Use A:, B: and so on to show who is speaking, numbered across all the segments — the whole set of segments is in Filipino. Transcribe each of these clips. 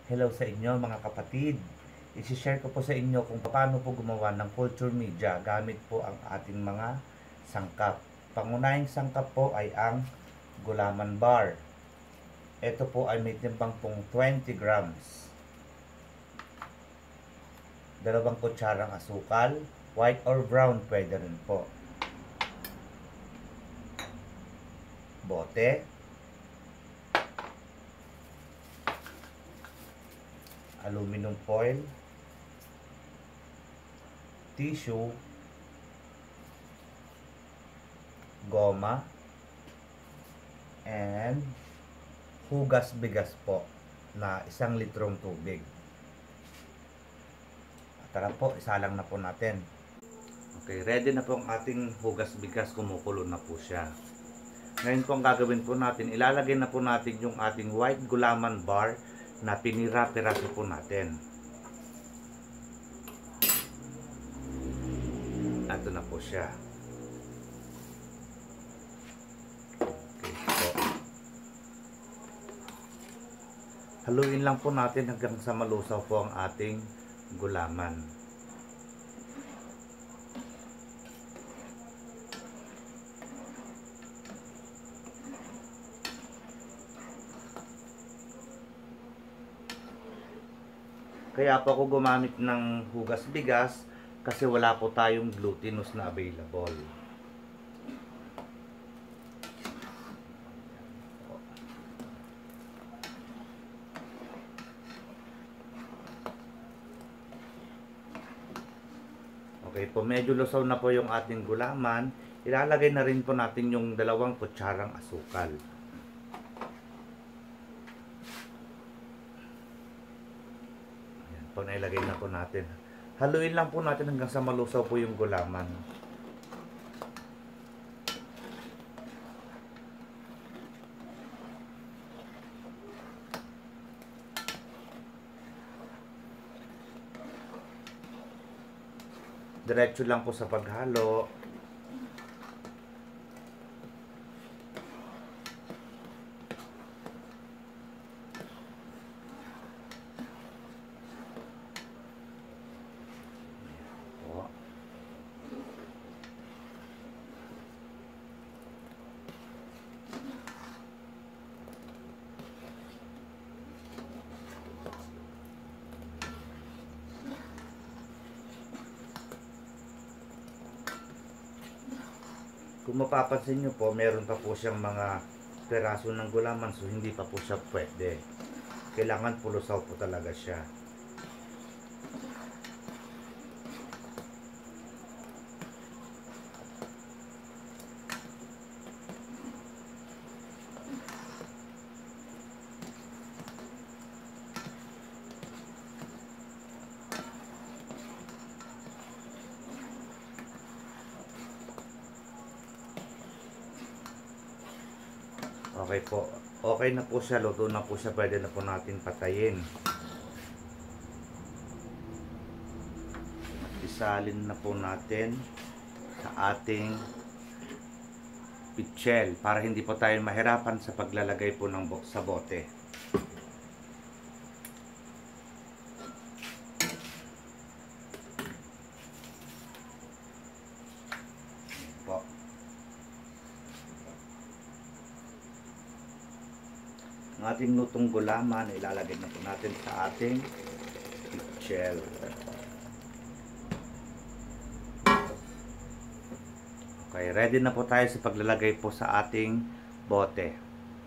A: Hello sa inyo mga kapatid. I-share ko po sa inyo kung paano po gumawa ng culture media gamit po ang ating mga sangkap. Pangunahing sangkap po ay ang gulaman bar. Ito po ay may timbang pong 20 grams. Dalawang kutsarang asukal, white or brown pwede rin po. Bote, aluminum foil, tissue, goma, and hugas bigas po na 1 litrong tubig. Tara po, isalang na po natin. Okay, ready na po ang ating hugas bigas, kumukulo na po siya. Ngayon po ang gagawin po natin, ilalagay na po natin yung ating white gulaman bar na pinira-piraso po natin. Ito na po siya. Okay po. Haluin lang po natin hanggang sa malusaw po ang ating gulaman. Kaya po ako gumamit ng hugas bigas kasi wala po tayong glutinous na available. Okay po, medyo lusaw na po yung ating gulaman. Ilalagay na rin po natin yung 2 kutsarang asukal. Ayan po, nailagay na po natin. Haluin lang po natin hanggang sa malusaw po yung gulaman. Diretso lang po sa paghalo. Kung mapapansin nyo po, meron pa po siyang mga peraso ng gulaman, so hindi pa po siya pwede. Kailangan pulusaw po talaga siya. Okay po. Okay na po siya. Luto na po siya. Pwede na po natin patayin. Isalin na po natin sa ating pichel para hindi po tayo mahirapan sa paglalagay po ng sa bote. Po. Ang ating lutong gulaman ilalagay na po natin sa ating pichel. Okay, ready na po tayo sa paglalagay po sa ating bote.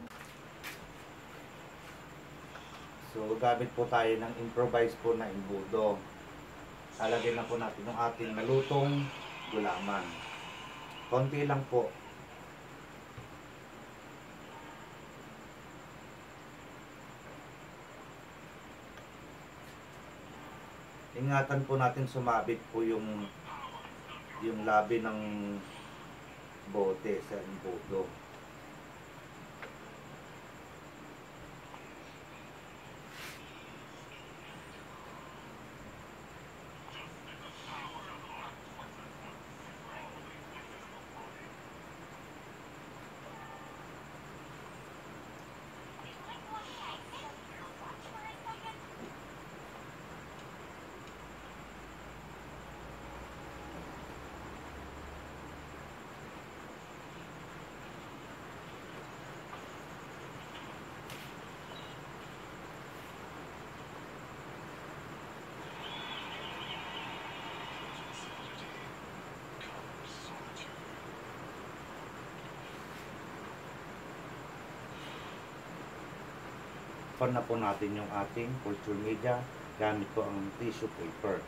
A: So, gamit po tayo ng improvise po na embudo. Lalagay na po natin yung ating nalutong gulaman. Konti lang po. Ingatan po natin sumabit po yung labi ng bote sa embudo. tatakpan na po natin yung ating culture media gamit po ang tissue paper.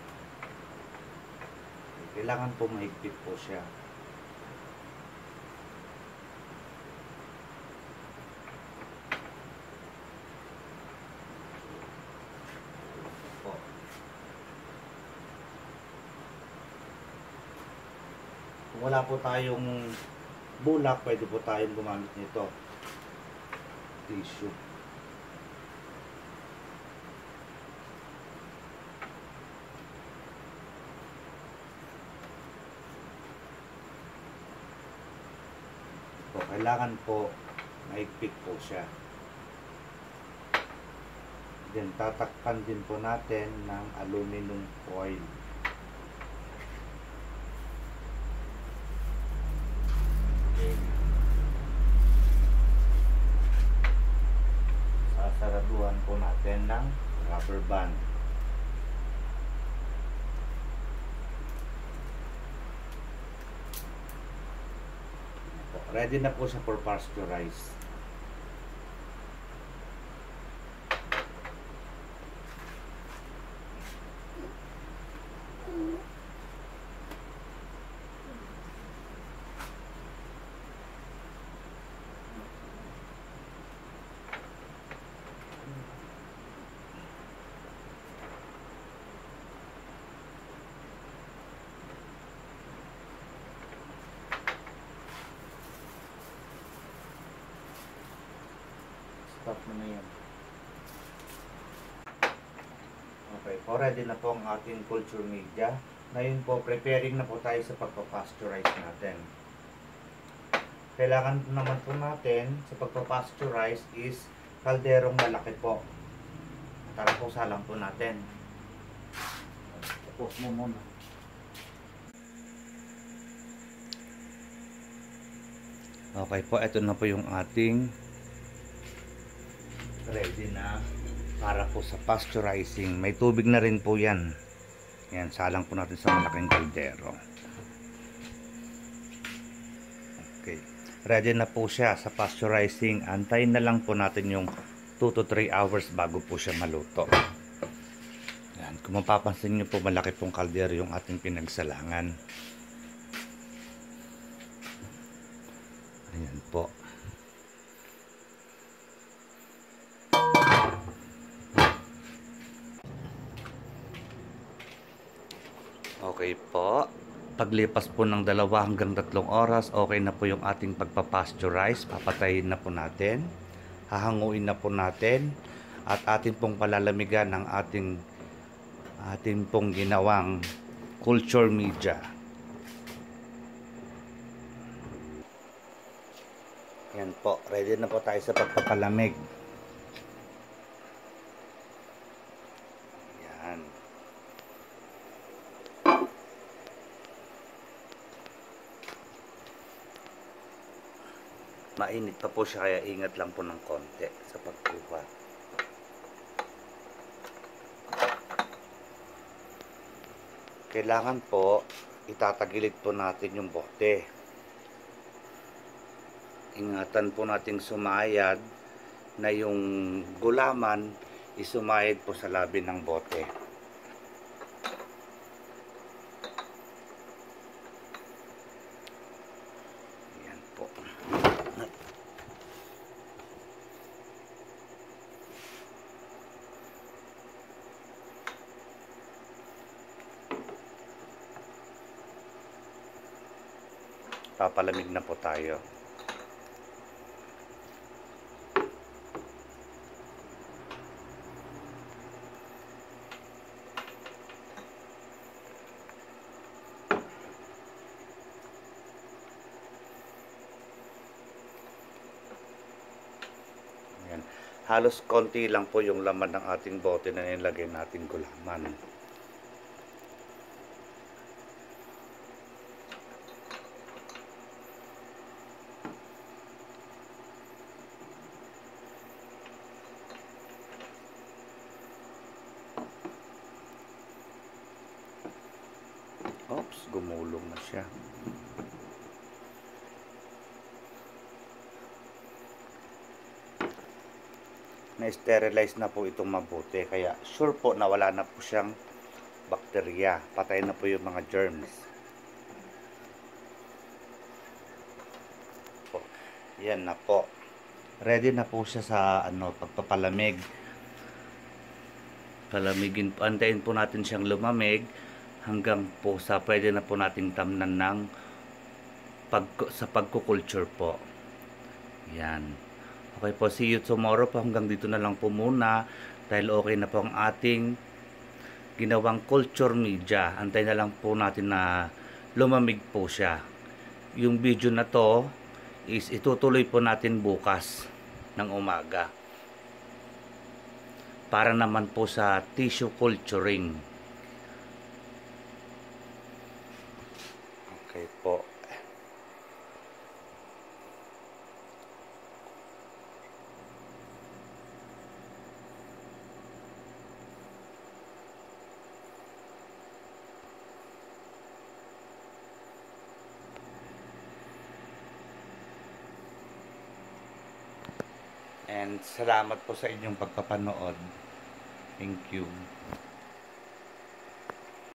A: Kailangan po mahigpit po siya. Kung wala po tayong bulak, pwede po tayong gumamit nito. Tissue. So, kailangan po mahigpit po siya. Then, tatakpan din po natin ng aluminum foil. Sasaraduhan po natin ng rubber band. Ready na po siya for pasteurize. Stop mo na yan. Okay, po ready na po ang ating culture media. Ngayon po, preparing na po tayo sa pagpapasteurize natin. Kailangan naman po natin sa pagpapasteurize is kalderong malaki po. Tara po, salang po natin. Tapos mo muna. Okay po, ito na po yung ating ready na para po sa pasteurizing. May tubig na rin po yan. Yan, salang po natin sa malaking kaldero. Okay, ready na po siya sa pasteurizing. Antayin na lang po natin yung 2 to 3 hours bago po siya maluto. Yan, kung mapapansin nyo po, malaki pong kaldero yung ating pinagsalangan. Ayan po. Okay po. Paglipas po ng 2 hanggang 3 oras, okay na po yung ating pagpapasteurize. Papatayin na po natin. Hahanguin na po natin. At ating pong palalamigan ng ating pong ginawang culture media. Yan po. Ready na po tayo sa pagpapalamig. Yan. Mainit pa po siya, kaya ingat lang po ng konti sa pagkuha. Kailangan po itatagilid po natin yung bote. Ingatan po nating sumayad na yung gulaman isumayad po sa labi ng bote. Yan po. Papalamig na po tayo. Yan. Halos konti lang po yung laman ng ating bote na nilagay nating gulaman. Oops, gumulong na siya. na-sterilize na po itong mabuti. Kaya sure po na wala na po siyang bakterya. Patay na po yung mga germs. Po. Yan na po. Ready na po siya sa pagpapalamig. Palamigin po. Antayin po natin siyang lumamig hanggang po sa pwede na po nating tamnan ng sa pagkukulture po. Yan. Okay po, see you tomorrow po. Hanggang dito na lang po muna dahil okay na po ang ating ginawang culture media. Antay na lang po natin na lumamig po siya. Yung video na to is itutuloy po natin bukas ng umaga para naman po sa tissue culturing. Okay po. And salamat po sa inyong pagpapanood. Thank you.